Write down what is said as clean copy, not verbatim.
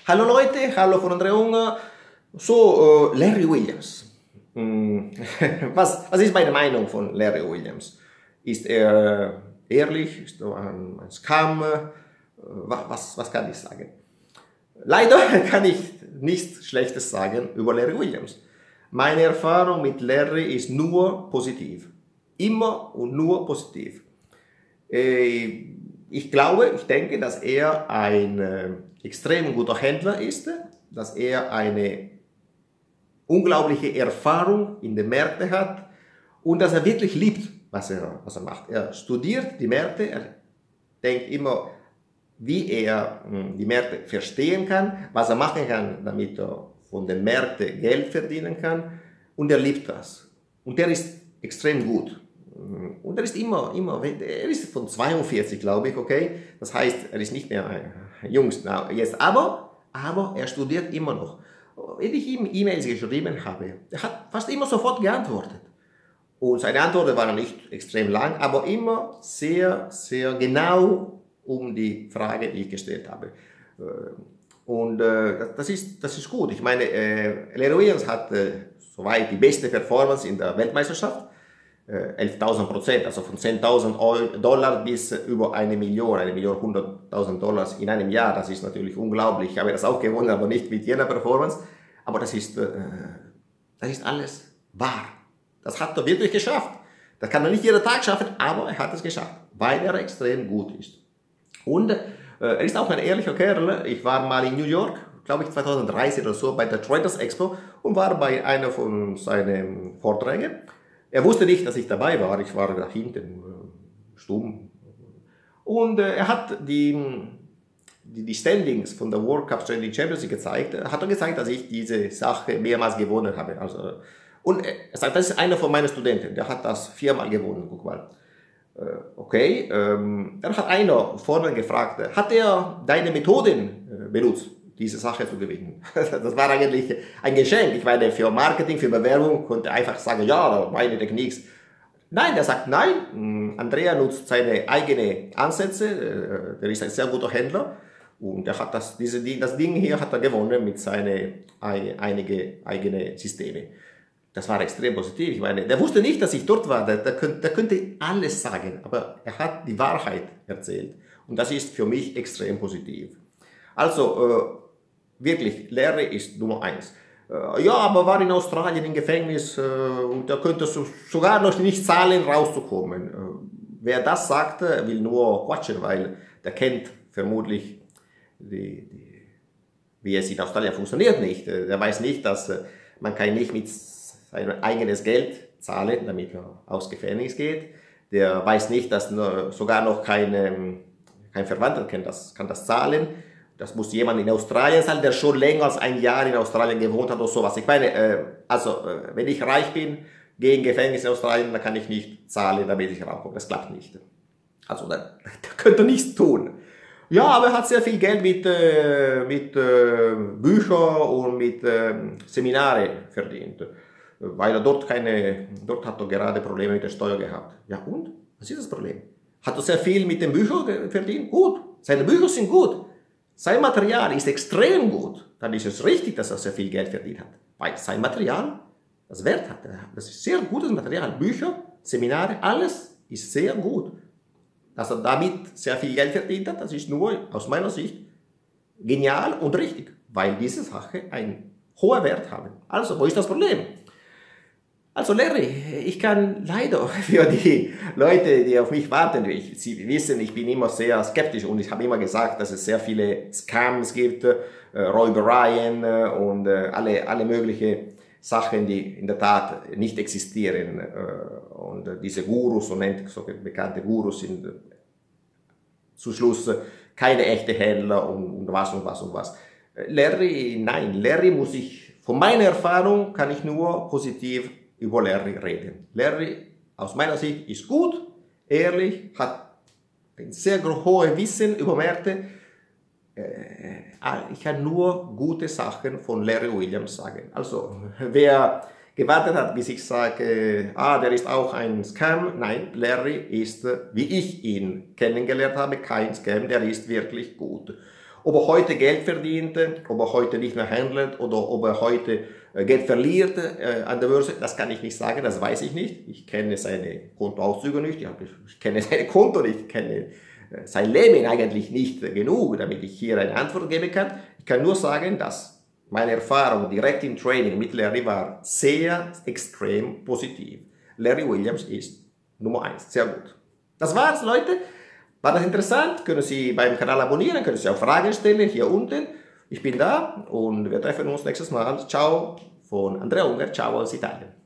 Hallo Leute, hallo von André Unger. So, Larry Williams. Was ist meine Meinung von Larry Williams? Ist er ehrlich? Ist er ein Scam? Was kann ich sagen? Leider kann ich nichts Schlechtes sagen über Larry Williams. Meine Erfahrung mit Larry ist nur positiv. Immer und nur positiv. Ich denke, dass er ein extrem guter Händler ist, dass er eine unglaubliche Erfahrung in den Märkten hat und dass er wirklich liebt, was er macht. Er studiert die Märkte, er denkt immer, wie er die Märkte verstehen kann, was er machen kann, damit er von den Märkten Geld verdienen kann, und er liebt das. Und er ist extrem gut. Und er ist er ist von 42, glaube ich, okay? Das heißt, er ist nicht mehr jung jetzt, aber er studiert immer noch. Wenn ich ihm E-Mails geschrieben habe, er hat fast immer sofort geantwortet. Und seine Antworten waren nicht extrem lang, aber immer sehr, sehr genau um die Frage, die ich gestellt habe. Und das ist gut. Ich meine, Larry Williams hat soweit die beste Performance in der Weltmeisterschaft. 11.000%, also von $10.000 bis über 1 Million, 1.100.000 Dollar in einem Jahr. Das ist natürlich unglaublich. Ich habe das auch gewonnen, aber nicht mit jener Performance. Aber das ist alles wahr. Das hat er wirklich geschafft. Das kann er nicht jeden Tag schaffen, aber er hat es geschafft, weil er extrem gut ist. Und er ist auch ein ehrlicher Kerl. Ich war mal in New York, glaube ich 2030 oder so, bei der Traders Expo und war bei einer von seinen Vorträgen. Er wusste nicht, dass ich dabei war. Ich war da hinten stumm. Und er hat die Standings von der World Cup Standing Championship gezeigt. Hat er gezeigt, dass ich diese Sache mehrmals gewonnen habe. Also, und er sagt, das ist einer von meinen Studenten. Der hat das 4-mal gewonnen. Guck mal. Okay. Dann hat einer vorne gefragt, hat er deine Methoden benutzt, diese Sache zu gewinnen? Das war eigentlich ein Geschenk. Ich meine, für Marketing, für Bewerbung konnte er einfach sagen, ja, meine Technik. Nein, er sagt nein. Andrea nutzt seine eigenen Ansätze. Der ist ein sehr guter Händler. Und er hat das Ding hier hat er gewonnen mit seinen eigenen Systeme. Das war extrem positiv. Ich meine, der wusste nicht, dass ich dort war. Der könnte alles sagen, aber er hat die Wahrheit erzählt. Und das ist für mich extrem positiv. Also, wirklich, Larry ist Nummer 1. Ja, aber war in Australien im Gefängnis und er könnte sogar noch nicht zahlen, rauszukommen. Wer das sagt, will nur quatschen, weil der kennt vermutlich, wie es in Australien funktioniert nicht. Der weiß nicht, dass man kann nicht mit sein eigenes Geld zahlen, damit er aus Gefängnis geht. Der weiß nicht, dass sogar noch kein Verwandter kann das zahlen. Das muss jemand in Australien sein, der schon länger als ein Jahr in Australien gewohnt hat oder sowas. Ich meine, wenn ich reich bin, gehe in Gefängnis in Australien, dann kann ich nicht zahlen, damit ich rauskomme. Das klappt nicht. Also, da könnte er nichts tun. Ja, aber er hat sehr viel Geld mit Büchern und mit Seminaren verdient. Weil er dort hat er gerade Probleme mit der Steuer gehabt. Ja, und? Was ist das Problem? Hat er sehr viel mit den Büchern verdient? Gut. Seine Bücher sind gut. Sein Material ist extrem gut, dann ist es richtig, dass er sehr viel Geld verdient hat. Weil sein Material das Wert hat. Das ist sehr gutes Material. Bücher, Seminare, alles ist sehr gut. Dass er damit sehr viel Geld verdient hat, das ist nur aus meiner Sicht genial und richtig. Weil diese Sachen einen hohen Wert haben. Also, wo ist das Problem? Also Larry, ich kann leider für die Leute, die auf mich warten, Sie wissen, ich bin immer sehr skeptisch und ich habe immer gesagt, dass es sehr viele Scams gibt, Räubereien und alle möglichen Sachen, die in der Tat nicht existieren. Und diese Gurus, so bekannte Gurus, sind zum Schluss keine echten Händler und was und was und was. Larry, nein, Larry muss ich, von meiner Erfahrung kann ich nur positiv über Larry reden. Larry, aus meiner Sicht, ist gut, ehrlich, hat ein sehr hohes Wissen über Märkte. Ich kann nur gute Sachen von Larry Williams sagen. Also, wer gewartet hat, bis ich sage, der ist auch ein Scam. Nein, Larry ist, wie ich ihn kennengelernt habe, kein Scam, der ist wirklich gut. Ob er heute Geld verdient, ob er heute nicht mehr handelt oder ob er heute Geld verliert an der Börse, das kann ich nicht sagen, das weiß ich nicht. Ich kenne seine Kontoauszüge nicht, ich kenne seine Konto nicht, ich kenne sein Leben eigentlich nicht genug, damit ich hier eine Antwort geben kann. Ich kann nur sagen, dass meine Erfahrung direkt im Training mit Larry war sehr extrem positiv. Larry Williams ist Nummer 1, sehr gut. Das war's, Leute. War das interessant? Können Sie beim Kanal abonnieren, können Sie auch Fragen stellen hier unten. Ich bin da und wir treffen uns nächstes Mal. Ciao von Andrea Unger, ciao aus Italien.